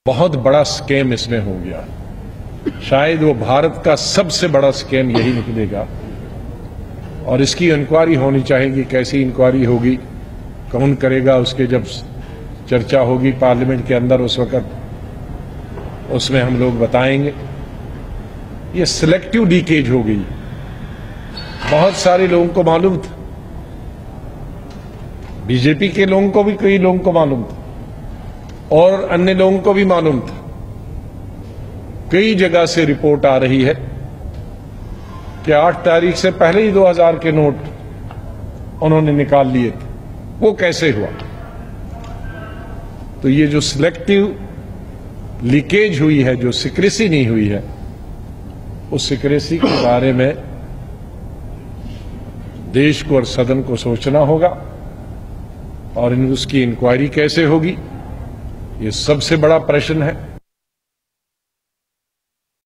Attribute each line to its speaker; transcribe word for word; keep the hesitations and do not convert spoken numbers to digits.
Speaker 1: बहुत बड़ा स्कैम इसमें हो गया। शायद वो भारत का सबसे बड़ा स्कैम यही निकलेगा और इसकी इंक्वायरी होनी चाहिए। कैसी इंक्वायरी होगी, कौन करेगा, उसके जब चर्चा होगी पार्लियामेंट के अंदर उस वक्त उसमें हम लोग बताएंगे। ये सिलेक्टिव लीकेज हो गई। बहुत सारे लोगों को मालूम था, बीजेपी के लोगों को भी कई लोगों को मालूम था और अन्य लोगों को भी मालूम था। कई जगह से रिपोर्ट आ रही है कि आठ तारीख से पहले ही दो हज़ार के नोट उन्होंने निकाल लिए थे। वो कैसे हुआ? तो ये जो सिलेक्टिव लीकेज हुई है, जो सीक्रेसी नहीं हुई है, उस सीक्रेसी के बारे में देश को और सदन को सोचना होगा और उसकी इंक्वायरी कैसे होगी, ये सबसे बड़ा प्रश्न है।